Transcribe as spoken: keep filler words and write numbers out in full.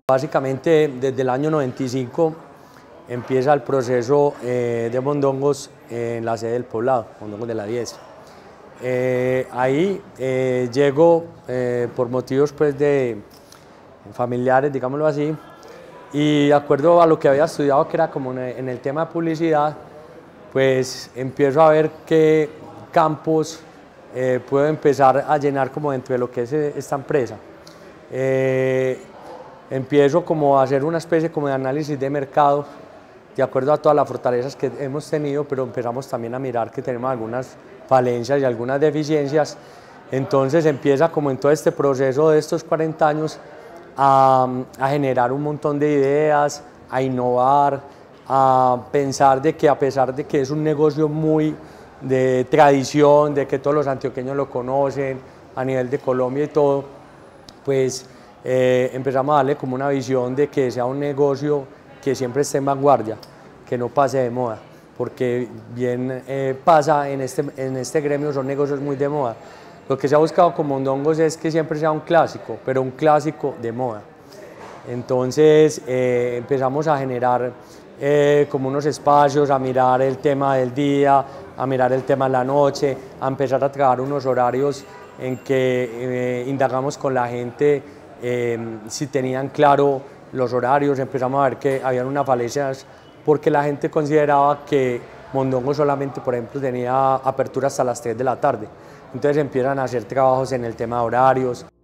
Básicamente desde el año noventa y cinco empieza el proceso eh, de mondongos en la sede del poblado, mondongos de la diez. Eh, ahí eh, llego eh, por motivos pues, de familiares, digámoslo así, y de acuerdo a lo que había estudiado, que era como en el tema de publicidad, pues empiezo a ver qué campos eh, puedo empezar a llenar como dentro de lo que es esta empresa. Eh, empiezo como a hacer una especie como de análisis de mercado de acuerdo a todas las fortalezas que hemos tenido, pero empezamos también a mirar que tenemos algunas falencias y algunas deficiencias. Entonces empieza como en todo este proceso de estos cuarenta años a, a generar un montón de ideas, a innovar, a pensar de que a pesar de que es un negocio muy de tradición, de que todos los antioqueños lo conocen a nivel de Colombia y todo, pues eh, empezamos a darle como una visión de que sea un negocio que siempre esté en vanguardia, que no pase de moda, porque bien eh, pasa en este, en este gremio, son negocios muy de moda. Lo que se ha buscado con mondongos es que siempre sea un clásico, pero un clásico de moda. Entonces eh, empezamos a generar eh, como unos espacios, a mirar el tema del día, a mirar el tema de la noche, a empezar a trabajar unos horarios en que eh, indagamos con la gente eh, si tenían claro los horarios. Empezamos a ver que habían unas falencias porque la gente consideraba que mondongo solamente, por ejemplo, tenía apertura hasta las tres de la tarde. Entonces empiezan a hacer trabajos en el tema de horarios.